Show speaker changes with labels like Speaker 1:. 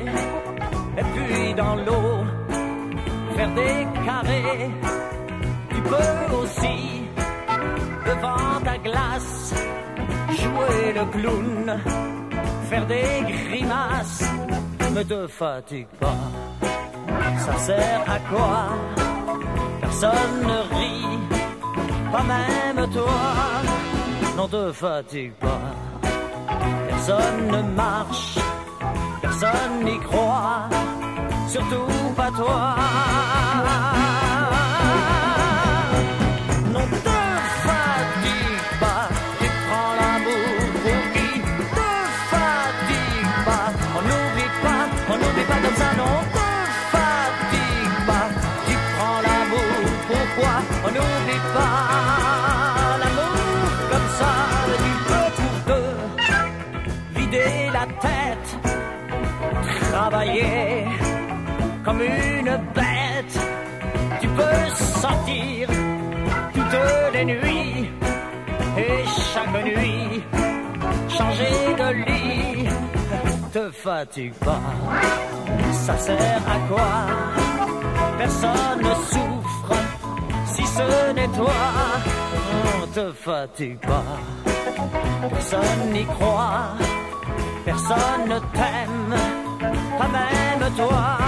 Speaker 1: et puis dans l'eau, faire des carrés. Tu peux aussi, devant ta glace, jouer le clown, faire des grimaces. Ne te fatigue pas, ça sert à quoi? Personne ne rit, pas même toi. N'en te fatigue pas, personne ne marche, personne n'y croit, surtout pas toi. Non te fatigue pas, tu prends l'amour pour qui? Te fatigue pas, on n'oublie pas comme ça. Non te fatigue pas, tu prends l'amour, pourquoi? On n'oublie pas l'amour comme ça. Du peu pour deux, vider la tête, travailler comme une bête. Tu peux sortir toutes les nuits et chaque nuit changer de lit. Te fatigue pas, ça sert à quoi? Personne ne souffre si ce n'est toi. Oh, te fatigue pas, personne n'y croit, personne ne t'aime, pas même toi.